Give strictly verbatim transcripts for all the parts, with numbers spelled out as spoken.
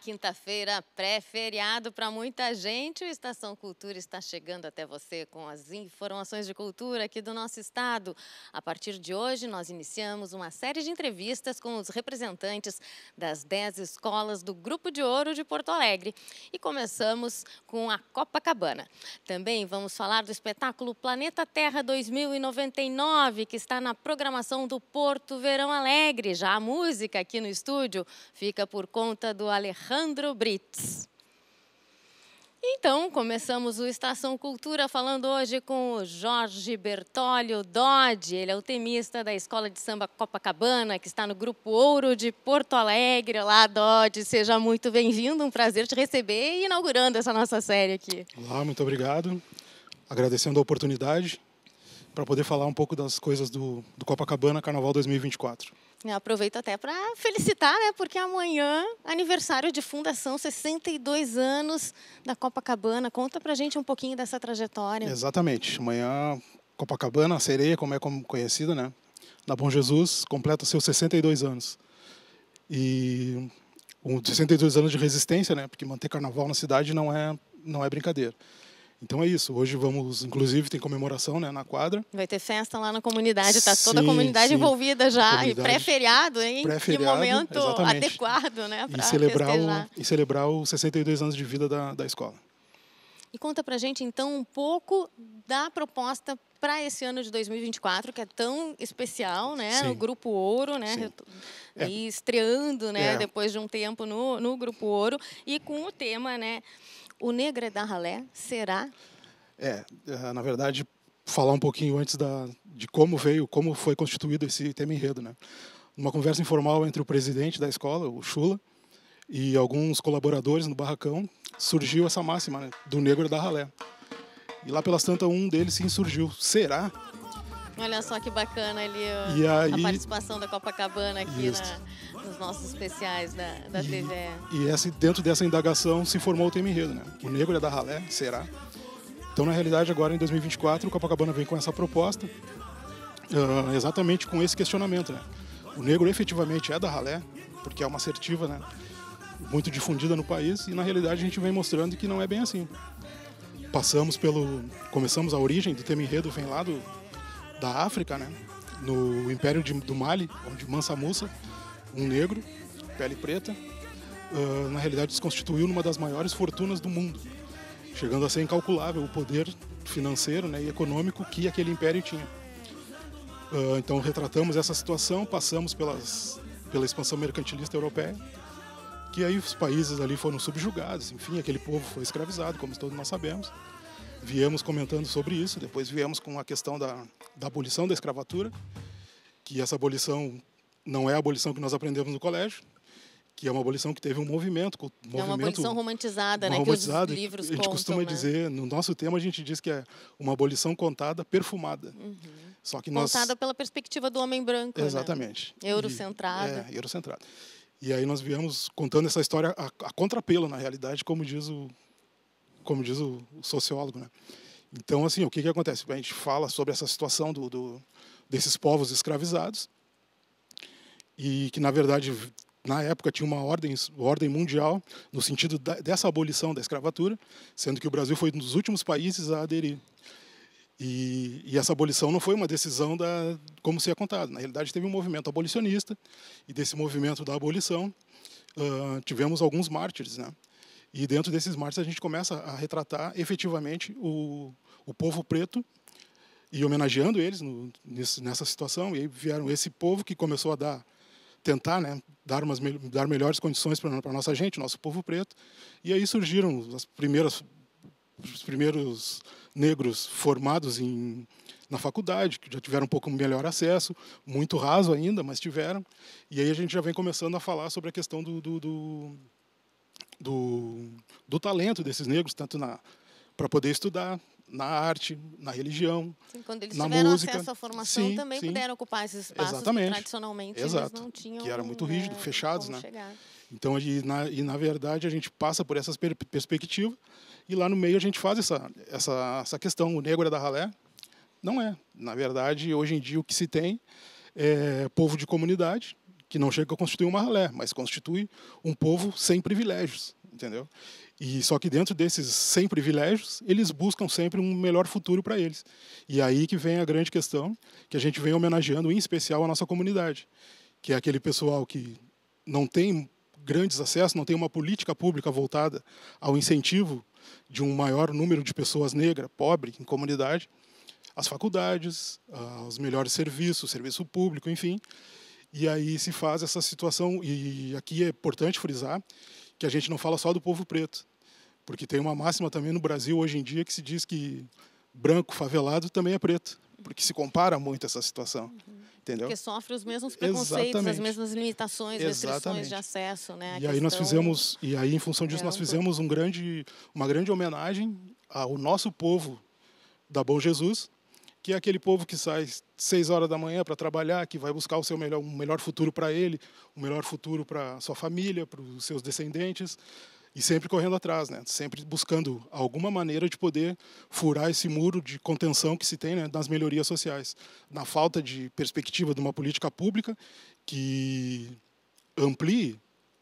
quinta-feira, pré-feriado para muita gente. O Estação Cultura está chegando até você com as informações de cultura aqui do nosso estado. A partir de hoje, nós iniciamos uma série de entrevistas com os representantes das dez escolas do Grupo de Ouro de Porto Alegre. E começamos com a Copacabana. Também vamos falar do espetáculo Planeta Terra dois mil e noventa e nove, que está na programação do Porto Verão Alegre. Já a música aqui no estúdio fica por conta do Alejandro Brits. Então, começamos o Estação Cultura falando hoje com o Jorge Bertolli Dodge. Ele é o temista da Escola de Samba Copacabana, que está no Grupo Ouro de Porto Alegre. Olá, Dodge, seja muito bem-vindo, um prazer te receber e inaugurando essa nossa série aqui. Olá, muito obrigado. Agradecendo a oportunidade para poder falar um pouco das coisas do, do Copacabana Carnaval dois mil e vinte e quatro. Eu aproveito até para felicitar, né? Porque amanhã, aniversário de fundação, sessenta e dois anos da Copacabana. Conta pra gente um pouquinho dessa trajetória. Exatamente. Amanhã, Copacabana, a sereia, como é conhecida, né? Na Bom Jesus, completa seus sessenta e dois anos. E um, sessenta e dois anos de resistência, né? Porque manter carnaval na cidade não é, não é brincadeira. Então é isso. Hoje vamos, inclusive, tem comemoração, né, na quadra. Vai ter festa lá na comunidade, está toda a Sim, comunidade sim. envolvida já. Comunidade, e pré-feriado, hein? Pré-feriado, que momento exatamente. adequado, né? Para E celebrar, festejar. o, e celebrar os sessenta e dois anos de vida da, da escola. E conta pra gente, então, um pouco da proposta para esse ano de dois mil e vinte e quatro, que é tão especial, né? Sim. O Grupo Ouro, né? Sim. É. E estreando, né? É. Depois de um tempo no, no Grupo Ouro. E com o tema, né? O Negro é da Ralé, será? É, na verdade, falar um pouquinho antes da, de como veio, como foi constituído esse tema enredo, né? Numa conversa informal entre o presidente da escola, o Chula, e alguns colaboradores no barracão, surgiu essa máxima, né, do negro da ralé. E lá pelas tantas, um deles se insurgiu. Será? Olha só que bacana ali E a, aí, a participação da Copacabana aqui isso. na, nos nossos especiais da, da e, T V E. E essa, dentro dessa indagação se formou o tema enredo, né? O negro é da ralé, será? Então, na realidade, agora em dois mil e vinte e quatro, o Copacabana vem com essa proposta, uh, exatamente com esse questionamento, né? O negro efetivamente é da ralé, porque é uma assertiva, né, muito difundida no país, e na realidade a gente vem mostrando que não é bem assim. Passamos pelo... Começamos a origem do tema enredo, vem lá do, da África, né, no Império de, do Mali, onde Mansa Musa, um negro, pele preta, uh, na realidade se constituiu numa das maiores fortunas do mundo, chegando a ser incalculável o poder financeiro, né, e econômico que aquele império tinha. Uh, então, retratamos essa situação, passamos pelas, pela expansão mercantilista europeia, que aí os países ali foram subjugados, enfim, aquele povo foi escravizado, como todos nós sabemos. Viemos comentando sobre isso, depois viemos com a questão da, da abolição da escravatura, que essa abolição não é a abolição que nós aprendemos no colégio, que é uma abolição que teve um movimento. Um é uma movimento, abolição romantizada, uma né? romantizada, Que os livros a gente contam, costuma né? dizer, no nosso tema a gente diz que é uma abolição contada, perfumada. Uhum. Só que nós... Contada pela perspectiva do homem branco. Exatamente. Né? Eurocentrada. E, é, eurocentrada. E aí nós viemos contando essa história a, a contrapelo, na realidade, como diz o, como diz o, o sociólogo, né? Então, assim, o que que acontece? A gente fala sobre essa situação do, do, desses povos escravizados e que, na verdade, na época tinha uma ordem, ordem mundial no sentido da, dessa abolição da escravatura, sendo que o Brasil foi um dos últimos países a aderir. E, e essa abolição não foi uma decisão da, como se é contado. Na realidade, teve um movimento abolicionista, e desse movimento da abolição uh, tivemos alguns mártires, né? E dentro desses mártires a gente começa a retratar efetivamente o, o povo preto e homenageando eles no, nesse, nessa situação. E aí vieram esse povo que começou a dar, tentar, né, dar, umas, dar melhores condições para a nossa gente, nosso povo preto. E aí surgiram as primeiras, os primeiros negros formados em, na faculdade, que já tiveram um pouco melhor acesso, muito raso ainda, mas tiveram. E aí a gente já vem começando a falar sobre a questão do, do, do, do, do talento desses negros, tanto para poder estudar, na arte, na religião, sim, quando eles na tiveram música. acesso à formação, Sim, também sim. puderam ocupar esses espaços Exatamente. que tradicionalmente Exato. eles não tinham. Que era muito rígido, é, fechados, né? Chegar. Então, e na, e na verdade, a gente passa por essas per perspectivas e lá no meio a gente faz essa, essa, essa questão. O negro é da ralé? Não é. Na verdade, hoje em dia o que se tem é povo de comunidade, que não chega a constituir uma ralé, mas constitui um povo sem privilégios, entendeu? E só que dentro desses sem privilégios, eles buscam sempre um melhor futuro para eles. E aí que vem a grande questão, que a gente vem homenageando em especial a nossa comunidade, que é aquele pessoal que não tem grandes acessos, não tem uma política pública voltada ao incentivo de um maior número de pessoas negras, pobres, em comunidade, as faculdades, os melhores serviços, serviço público, enfim. E aí se faz essa situação, e aqui é importante frisar que a gente não fala só do povo preto, porque tem uma máxima também no Brasil hoje em dia que se diz que branco favelado também é preto, porque se compara muito essa situação, uhum. entendeu? Porque sofre os mesmos preconceitos, Exatamente. as mesmas limitações, Exatamente. restrições de acesso, né? A e aí nós fizemos, e aí em função disso é nós fizemos um grande, uma grande homenagem ao nosso povo da Bom Jesus, que é aquele povo que sai seis horas da manhã para trabalhar, que vai buscar o seu melhor, um melhor futuro para ele, um melhor futuro para sua família, para os seus descendentes, e sempre correndo atrás, né? Sempre buscando alguma maneira de poder furar esse muro de contenção que se tem, né, nas melhorias sociais, na falta de perspectiva de uma política pública que amplie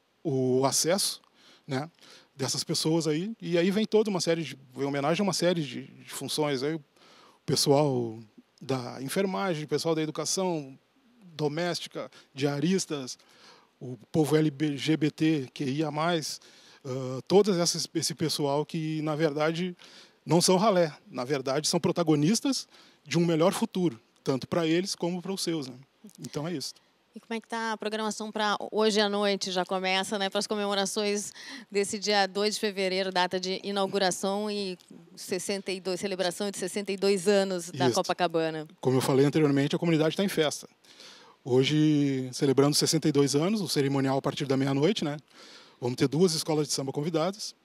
o acesso, né, dessas pessoas aí, e aí vem toda uma série de, vem homenagem a uma série de, de funções aí, pessoal da enfermagem, pessoal da educação doméstica, diaristas, o povo L G B T Q I A mais, uh, todo essas, esse pessoal que, na verdade, não são ralé, na verdade, são protagonistas de um melhor futuro, tanto para eles como para os seus. Né? Então, é isso. E como é que está a programação para hoje à noite? Já começa, né, para as comemorações desse dia dois de fevereiro, data de inauguração e sessenta e dois, celebração de sessenta e dois anos da Isso. Copacabana. Como eu falei anteriormente, a comunidade está em festa. Hoje, celebrando sessenta e dois anos, o cerimonial a partir da meia-noite, né? Vamos ter duas escolas de samba convidadas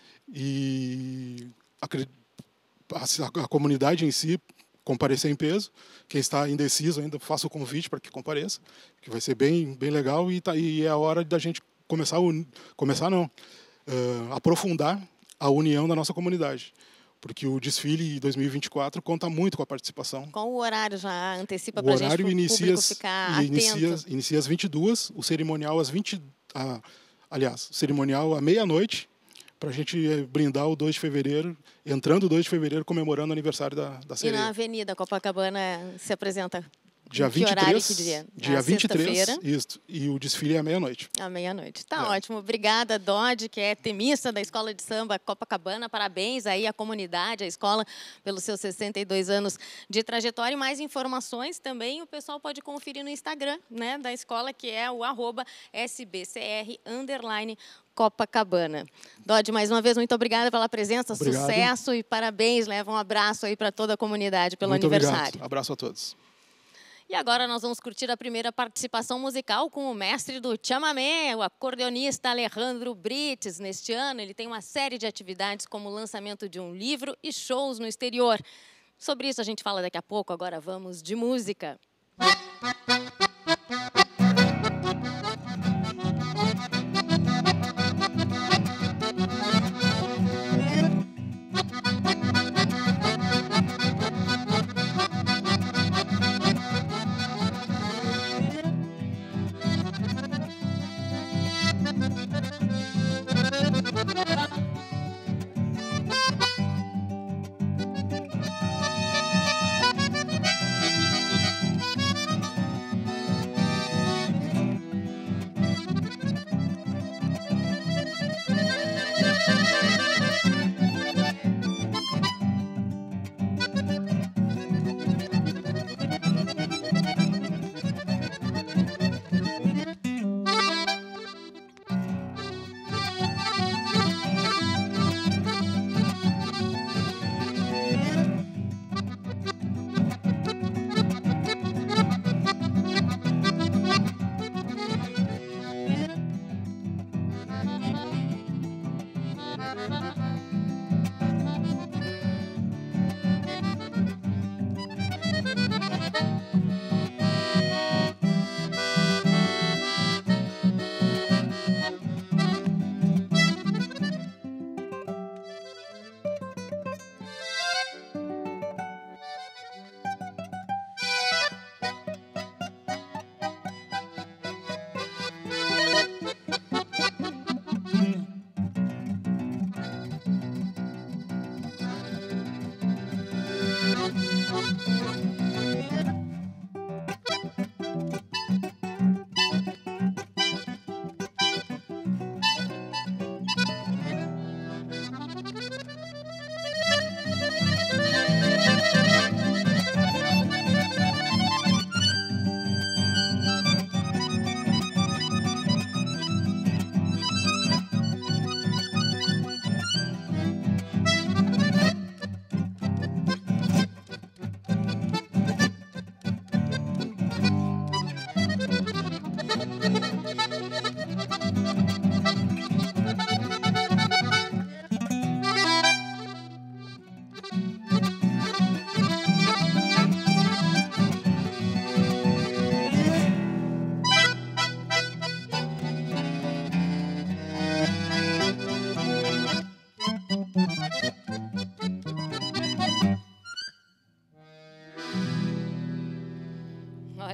e a, a, a comunidade em si comparecer em peso. Quem está indeciso ainda, faça o convite para que compareça, que vai ser bem, bem legal e, tá, e é a hora da gente começar, a começar não, uh, aprofundar a união da nossa comunidade. Porque o desfile dois mil e vinte e quatro conta muito com a participação. Qual o horário já antecipa para a gente, para o público ficar inicia, atento? Inicia às vinte e duas, o cerimonial às vinte, ah, aliás, o cerimonial à meia-noite, para a gente brindar o dois de fevereiro, entrando o dois de fevereiro, comemorando o aniversário da, da sereia. E na Avenida Copacabana se apresenta dia vinte e três, que dia? Dia vinte e três, isso, e o desfile é à meia-noite. À meia-noite. Tá é. ótimo. Obrigada, Dodge, que é temista da Escola de Samba Copacabana. Parabéns aí à comunidade, à escola, pelos seus sessenta e dois anos de trajetória. E mais informações também o pessoal pode conferir no Instagram, né, da escola, que é o arroba S B C R underline Copacabana. Dodge, mais uma vez, muito obrigada pela presença, Obrigado. Sucesso e parabéns. Leva um abraço aí para toda a comunidade pelo muito aniversário. Obrigado. Abraço a todos. E agora nós vamos curtir a primeira participação musical com o mestre do chamamé, o acordeonista Alejandro Brites. Neste ano, ele tem uma série de atividades como o lançamento de um livro e shows no exterior. Sobre isso a gente fala daqui a pouco, agora vamos de música.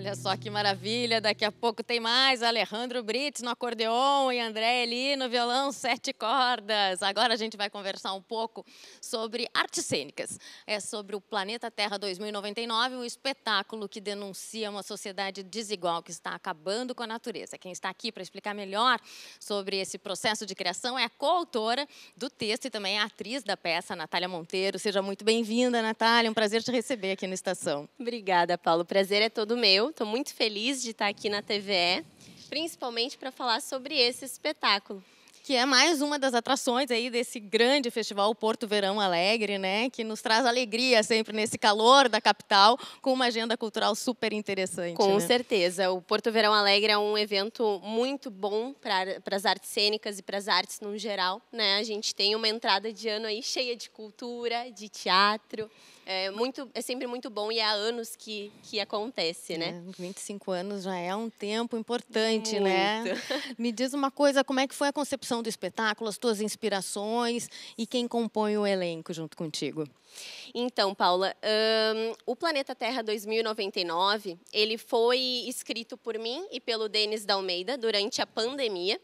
Olha só que maravilha, daqui a pouco tem mais Alejandro Brits no acordeon e André Eli no violão sete cordas. Agora a gente vai conversar um pouco sobre artes cênicas. É sobre o Planeta Terra dois mil e noventa e nove, um espetáculo que denuncia uma sociedade desigual que está acabando com a natureza. Quem está aqui para explicar melhor sobre esse processo de criação é a coautora do texto e também a atriz da peça, Natália Monteiro. Seja muito bem-vinda, Natália, um prazer te receber aqui no Estação. Obrigada, Paulo. O prazer é todo meu. Estou muito feliz de estar aqui na T V E, principalmente para falar sobre esse espetáculo. Que é mais uma das atrações aí desse grande festival Porto Verão Alegre, né? Que nos traz alegria sempre nesse calor da capital, com uma agenda cultural super interessante. Com né? certeza. O Porto Verão Alegre é um evento muito bom para as artes cênicas e para as artes no geral, né? A gente tem uma entrada de ano aí cheia de cultura, de teatro. É, muito, é sempre muito bom e há anos que, que acontece, né? É, vinte e cinco anos já é um tempo importante, muito. né? Me diz uma coisa, como é que foi a concepção do espetáculo, as tuas inspirações e quem compõe o elenco junto contigo? Então, Paula, um, o Planeta Terra dois mil e noventa e nove, ele foi escrito por mim e pelo Denis Dalmeida durante a pandemia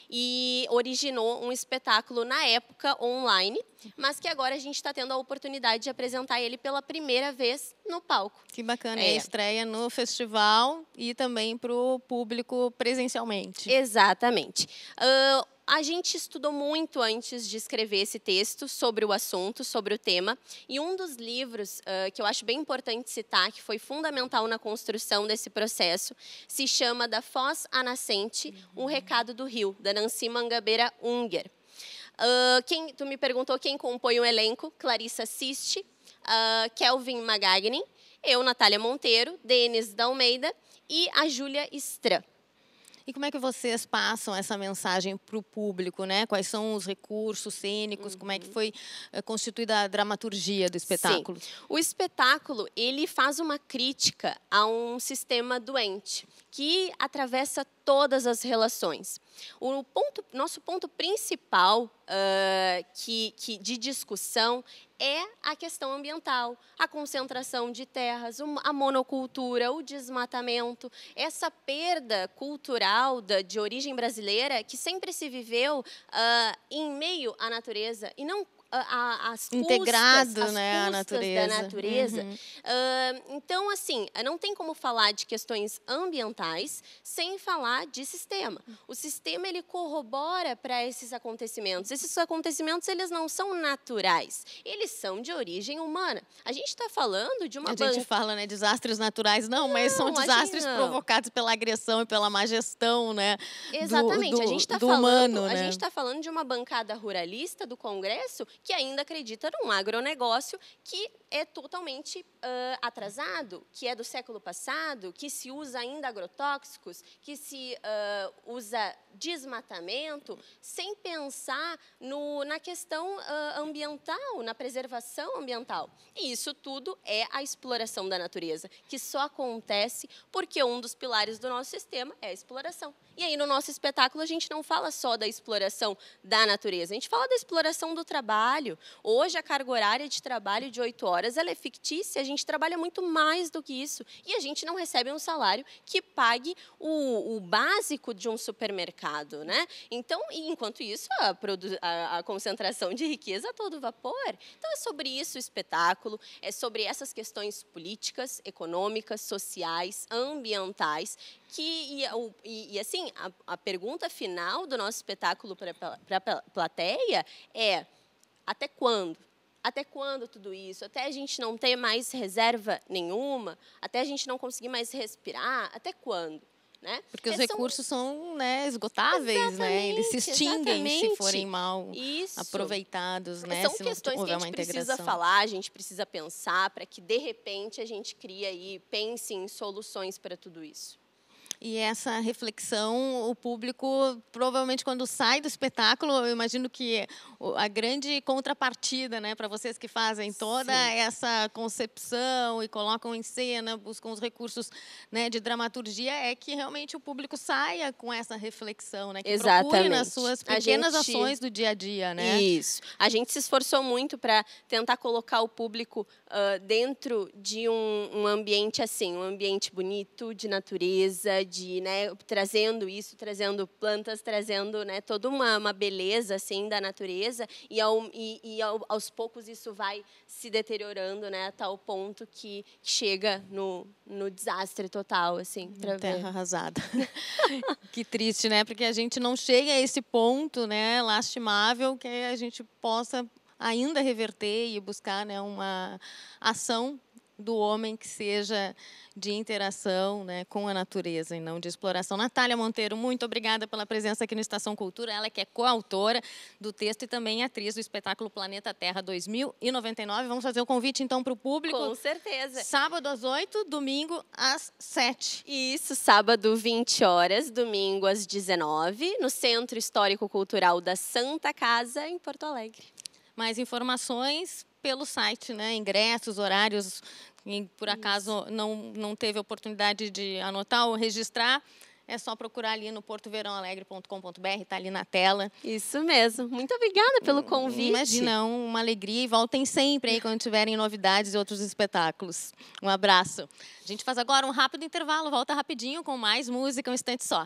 e originou um espetáculo na época online, mas que agora a gente está tendo a oportunidade de apresentar ele pela primeira vez no palco. Que bacana, É. é. Estreia no festival e também para o público presencialmente. Exatamente. Uh, A gente estudou muito antes de escrever esse texto sobre o assunto, sobre o tema, e um dos livros uh, que eu acho bem importante citar, que foi fundamental na construção desse processo, se chama Da Foz à Nascente, Um Recado do Rio, da Nancy Mangabeira Unger. Uh, quem, tu me perguntou quem compõe o elenco: Clarissa Siste, uh, Kelvin Magagni, eu, Natália Monteiro, Denis Dalmeida e a Júlia Stran. E como é que vocês passam essa mensagem para o público, né? Quais são os recursos cênicos? Uhum. Como é que foi é, constituída a dramaturgia do espetáculo? Sim. O espetáculo, ele faz uma crítica a um sistema doente que atravessa todas as relações. O ponto, nosso ponto principal uh, que, que, de discussão é a questão ambiental, a concentração de terras, a monocultura, o desmatamento, essa perda cultural da, de origem brasileira que sempre se viveu uh, em meio à natureza e não as custas, integrado, as né, a natureza. da natureza. Uhum. Uh, então, assim, não tem como falar de questões ambientais sem falar de sistema. O sistema, ele corrobora para esses acontecimentos. Esses acontecimentos, eles não são naturais, eles são de origem humana. A gente está falando de uma... A gente fala, né, desastres naturais, não, não mas são desastres provocados pela agressão e pela má gestão, né? Exatamente. Do, do, a gente está do falando, humano, a né? gente está falando de uma bancada ruralista do Congresso que ainda acredita num agronegócio que é totalmente uh, atrasado, que é do século passado, que se usa ainda agrotóxicos, que se uh, usa desmatamento, sem pensar no, na questão uh, ambiental, na preservação ambiental. E isso tudo é a exploração da natureza, que só acontece porque um dos pilares do nosso sistema é a exploração. E aí, no nosso espetáculo, a gente não fala só da exploração da natureza, a gente fala da exploração do trabalho. Hoje, a carga horária de trabalho de oito horas ela é fictícia, a gente trabalha muito mais do que isso. E a gente não recebe um salário que pague o, o básico de um supermercado, né? Então, enquanto isso, a, a, a concentração de riqueza a todo vapor. Então, é sobre isso o espetáculo, é sobre essas questões políticas, econômicas, sociais, ambientais, que, e, e, e assim, a, a pergunta final do nosso espetáculo para a plateia é: até quando? Até quando tudo isso? Até a gente não ter mais reserva nenhuma? Até a gente não conseguir mais respirar? Até quando? Né? Porque os são... recursos são, né, esgotáveis, né? Eles se extinguem exatamente. se forem mal Isso. aproveitados, né? São se questões não que a houver gente uma precisa falar, a gente precisa pensar para que, de repente, a gente crie aí, pense em soluções para tudo isso. E essa reflexão, o público, provavelmente, quando sai do espetáculo, eu imagino que a grande contrapartida, né, para vocês que fazem toda Sim. essa concepção e colocam em cena, buscam os recursos, né, de dramaturgia, é que realmente o público saia com essa reflexão, né, que Exatamente. procure nas suas pequenas gente... ações do dia a dia, né? Isso. A gente se esforçou muito para tentar colocar o público uh, dentro de um, um ambiente assim, um ambiente bonito, de natureza, de, né, trazendo isso, trazendo plantas, trazendo, né, toda uma, uma beleza assim da natureza, e, ao, e, e ao, aos poucos isso vai se deteriorando, né, a tal ponto que chega no, no desastre total, assim, para ver. Terra arrasada. Que triste, né? Porque a gente não chega a esse ponto, né, lastimável, que a gente possa ainda reverter e buscar, né, uma ação do homem que seja de interação, né, com a natureza e não de exploração. Natália Monteiro, muito obrigada pela presença aqui no Estação Cultura. Ela que é coautora do texto e também atriz do espetáculo Planeta Terra dois mil e noventa e nove. Vamos fazer o convite, então, para o público? Com certeza. Sábado às oito, domingo às sete. Isso, sábado, vinte horas, domingo às dezenove, no Centro Histórico Cultural da Santa Casa, em Porto Alegre. Mais informações pelo site, né? Ingressos, horários. Quem por acaso não, não teve oportunidade de anotar ou registrar, é só procurar ali no porto verão alegre ponto com ponto br, está ali na tela. Isso mesmo. Muito obrigada pelo convite. Imagina, uma alegria, e voltem sempre aí quando tiverem novidades e outros espetáculos. Um abraço. A gente faz agora um rápido intervalo, volta rapidinho com mais música, um instante só.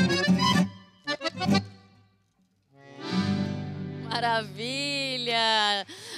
Maravilha!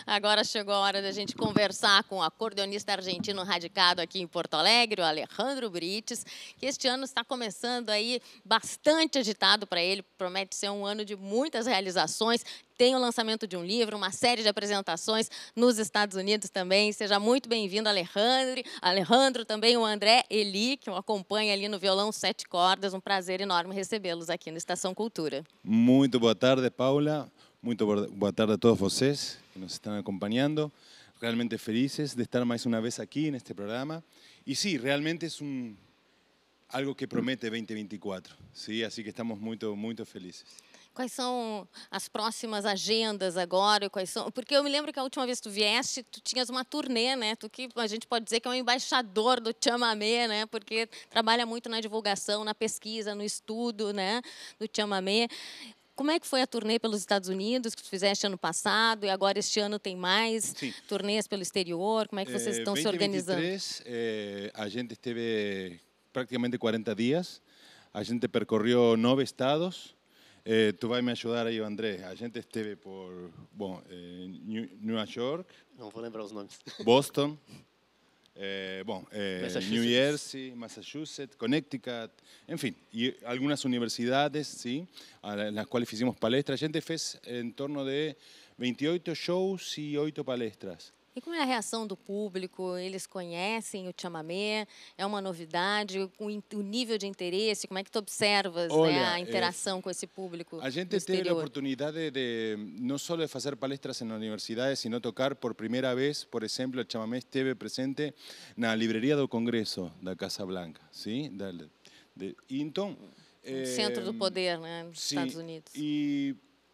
Agora chegou a hora da gente conversar com o acordeonista argentino radicado aqui em Porto Alegre, o Alejandro Brites, que este ano está começando aí bastante agitado para ele, promete ser um ano de muitas realizações. Tem o lançamento de um livro, uma série de apresentações nos Estados Unidos também. Seja muito bem-vindo, Alejandro. Alejandro, também o André Eli, que o acompanha ali no violão sete cordas. Um prazer enorme recebê-los aqui no Estação Cultura. Muito boa tarde, Paula. Muito boa tarde a todos vocês que nos estão acompanhando. Realmente felizes de estar mais uma vez aqui neste programa. E sim, realmente é um, algo que promete vinte e vinte e quatro. Sim, assim que estamos muito, muito felizes. Quais são as próximas agendas agora? Quais são? Porque eu me lembro que a última vez que tu vieste, tu tinhas uma turnê, né? Tu que a gente pode dizer que é um embaixador do chamamé, né? Porque trabalha muito na divulgação, na pesquisa, no estudo, né? Do chamamé. Como é que foi a turnê pelos Estados Unidos, que tu fizeste ano passado, e agora este ano tem mais Sim. turnês pelo exterior? Como é que vocês estão eh, se organizando? vinte e vinte e três, eh, a gente esteve praticamente quarenta dias, a gente percorreu nove estados. Eh, tu vai me ajudar aí, André. A gente esteve por, bom, eh, New, New York. Não vou lembrar os nomes. Boston. Eh, bom, eh, New Jersey, Massachusetts, Connecticut, enfim, e algumas universidades, sim, nas quais fizemos palestras. A gente fez em torno de vinte e oito shows e oito palestras. E como é a reação do público? Eles conhecem o chamamé? É uma novidade? O nível de interesse? Como é que tu observas Olha, né, a interação é, com esse público? A gente teve a oportunidade de não só de fazer palestras nas universidades, sino tocar por primeira vez, por exemplo, o chamamé esteve presente na livraria do Congresso da Casa Blanca, sim? Da, de, então, é, centro do poder, né, nos sim, Estados Unidos. E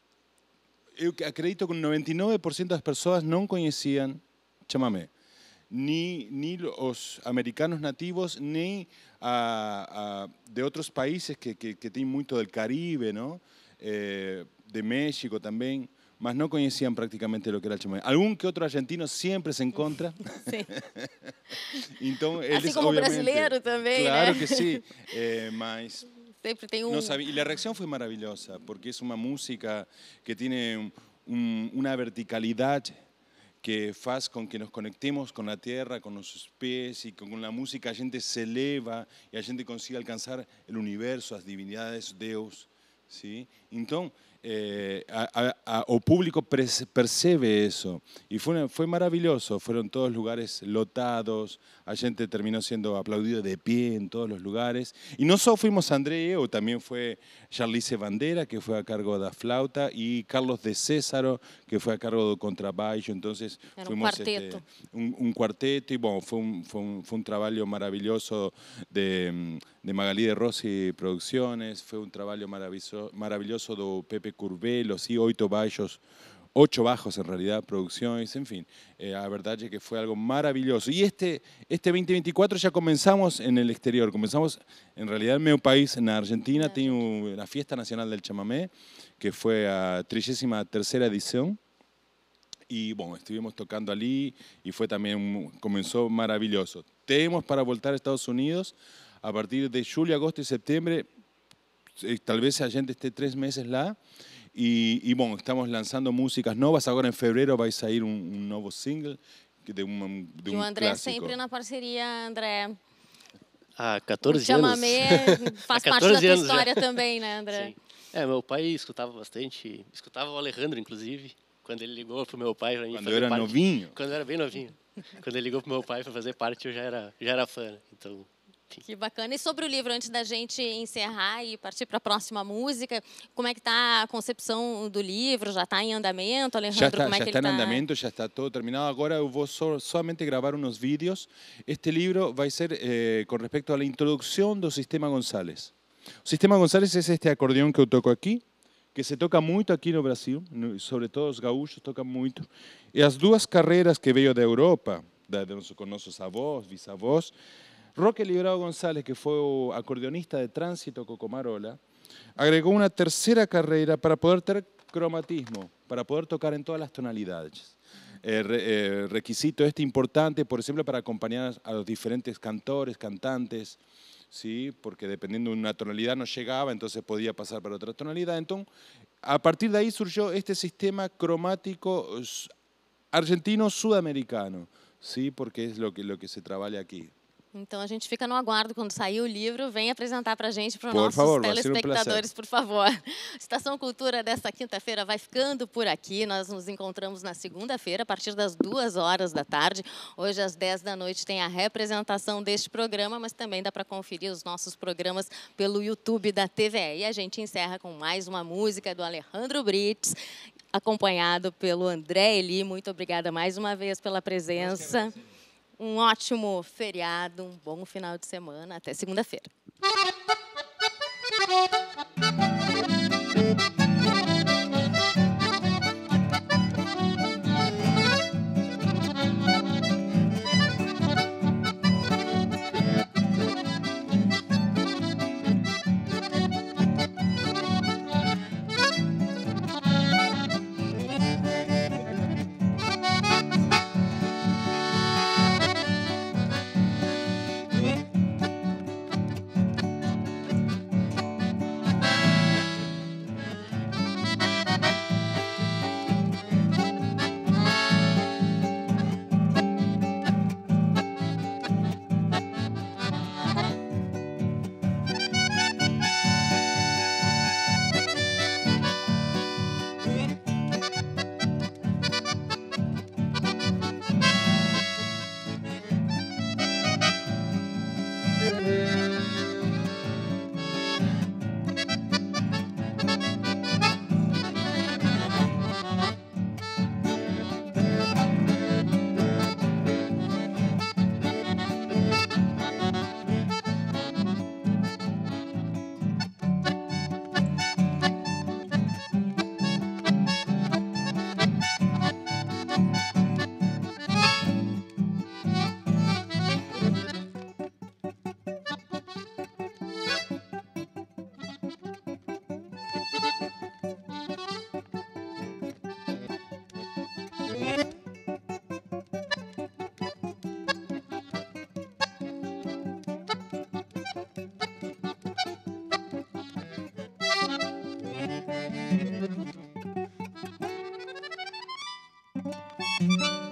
eu acredito que noventa e nove por cento das pessoas não conheciam chamamé, ni, ni os americanos nativos, nem a, a, de outros países que, que, que têm muito do Caribe, não? Eh, de México também, mas não conheciam praticamente o que era o chamamé. Algum que outro argentino sempre se encontra. Sim. Então, assim eles, como brasileiro também, claro né? que sim, eh, mas... Sempre tem um... Sabia, e a reação foi maravilhosa, porque é uma música que tem um, um, uma verticalidade que faz com que nos conectemos com a terra, com nossos pés, e com a música a gente se eleva e a gente consiga alcançar o universo, as divindades, Deus. Sim? Então, eh, a, a, o público percebe isso. E foi, foi maravilhoso. Foram todos lugares lotados. A gente terminou sendo aplaudido de pie em todos os lugares. E não só fuimos André e eu, também foi Charlize Bandera, que foi a cargo da flauta, e Carlos de Césaro, que foi a cargo do contrabaixo. Então, Era fuimos um quarteto. Este, um, um quarteto. E, bom, foi um, foi um, foi um trabalho maravilhoso de, de Magali de Rossi Producciones. Foi um trabalho maravilhoso, maravilhoso do Pepe Curvelo, sí, oito baixos, ocho bajos en realidad, producciones, en fin. Eh, la verdad es que fue algo maravilloso. Y este, este veinte veinticuatro ya comenzamos en el exterior, comenzamos en realidad en mi país, en Argentina, tiene la Fiesta Nacional del Chamamé, que fue a trigésima tercera edición. Y bueno, estuvimos tocando allí y fue también, comenzó maravilloso. Tenemos para voltar a Estados Unidos a partir de julio, agosto y septiembre. Tal vez a gente esté tres meses lá. Y, y bueno, estamos lanzando músicas novas. Agora em fevereiro vai sair um, um novo single de um, de um E o André clássico. sempre na parceria, André. Há quatorze o anos. chamamé faz parte da tua história já. Também, né, André? Sim. É, meu pai escutava bastante, escutava o Alejandro, inclusive, quando ele ligou pro meu pai para mim quando fazer era parte. novinho? Quando eu era bem novinho. Quando ele ligou pro meu pai para fazer parte, eu já era, já era fã. Então... Que bacana. E sobre o livro, antes da gente encerrar e partir para a próxima música, como é que está a concepção do livro? Já está em andamento, Alejandro? Já está, como é já que está ele em tá? andamento, já está todo terminado. Agora eu vou so, somente gravar uns vídeos. Este livro vai ser eh, com respeito à introdução do Sistema González. O Sistema González é este acordeão que eu toco aqui, que se toca muito aqui no Brasil, sobretudo os gaúchos tocam muito. E as duas carreiras que veio da Europa, da, de, com nossos avós, bisavós, Roque Librado González, que foi o acordeonista de Tránsito Cocomarola, agregou uma terceira carreira para poder ter cromatismo, para poder tocar em todas as tonalidades. Eh, re, eh, requisito este importante, por exemplo, para acompanhar a los diferentes cantores, cantantes, ¿sí? Porque dependiendo de una tonalidad no llegaba, entonces podía pasar para otra tonalidad. Entonces, a partir de ahí surgió este sistema cromático argentino-sudamericano, ¿sí? Porque es lo que, lo que se trabaja aquí. Então a gente fica no aguardo quando sair o livro, vem apresentar para a gente, para os Por nossos favor, vai ser um telespectadores, por favor. Estação Cultura desta quinta-feira vai ficando por aqui. Nós nos encontramos na segunda-feira, a partir das duas horas da tarde. Hoje, às dez da noite, tem a representação deste programa, mas também dá para conferir os nossos programas pelo YouTube da T V E. E a gente encerra com mais uma música do Alejandro Brits, acompanhado pelo André Eli. Muito obrigada mais uma vez pela presença. Um ótimo feriado, um bom final de semana. Até segunda-feira. Thank you.